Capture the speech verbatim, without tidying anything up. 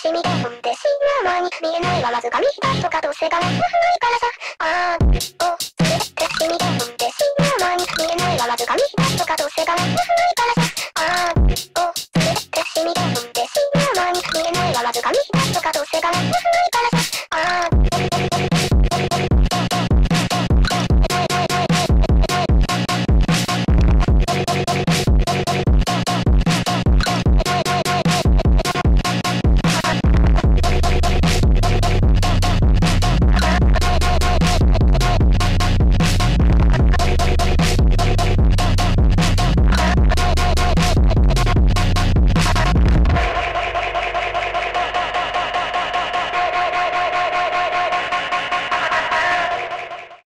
しみで飲んで死ぬ間に見えないはまず紙一重とかどうせがないからさ。あー、お、それってしみで飲んで死ぬ間に見えないはまず紙一重とかどうせがないから